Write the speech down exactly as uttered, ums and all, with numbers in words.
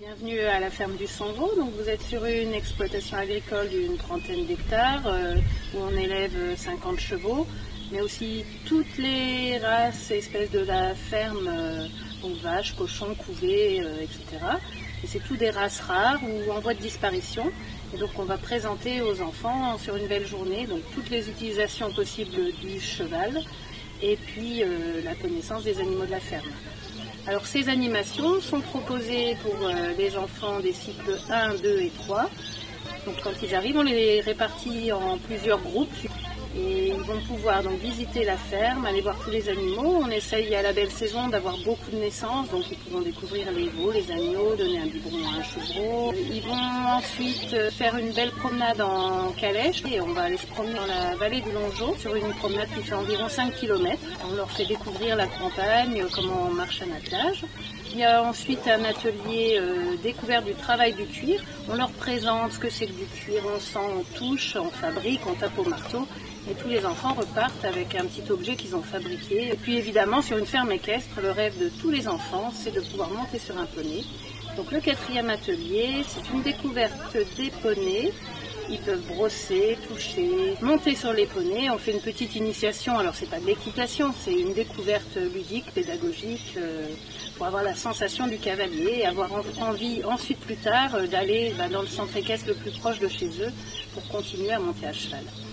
Bienvenue à la ferme du Sanvau. Donc vous êtes sur une exploitation agricole d'une trentaine d'hectares euh, où on élève cinquante chevaux, mais aussi toutes les races et espèces de la ferme, euh, donc vaches, cochons, couvées, euh, et cetera. Et c'est tout des races rares ou en voie de disparition. Et donc on va présenter aux enfants sur une belle journée donc toutes les utilisations possibles du cheval et puis euh, la connaissance des animaux de la ferme. Alors ces animations sont proposées pour euh, les enfants des cycles un, deux et trois. Donc quand ils arrivent, on les répartit en plusieurs groupes et ils vont pouvoir donc visiter la ferme, aller voir tous les animaux. On essaye à la belle saison d'avoir beaucoup de naissances, donc ils pourront découvrir les veaux, les agneaux, donner un biberon à un chevreau. Ils vont ensuite faire une belle promenade en calèche et on va aller se promener dans la vallée du Longeau sur une promenade qui fait environ cinq kilomètres. On leur fait découvrir la campagne, comment on marche à attelage. Il y a ensuite un atelier euh, découverte du travail du cuir. On leur présente ce que c'est que du cuir, on sent, on touche, on fabrique, on tape au marteau. Et tous les enfants repartent avec un petit objet qu'ils ont fabriqué. Et puis évidemment, sur une ferme équestre, le rêve de tous les enfants, c'est de pouvoir monter sur un poney. Donc le quatrième atelier, c'est une découverte des poneys. Ils peuvent brosser, toucher, monter sur les poneys. On fait une petite initiation. Alors c'est pas de l'équitation, c'est une découverte ludique, pédagogique, euh, pour avoir la sensation du cavalier et avoir envie ensuite plus tard d'aller bah, dans le centre équestre le plus proche de chez eux pour continuer à monter à cheval.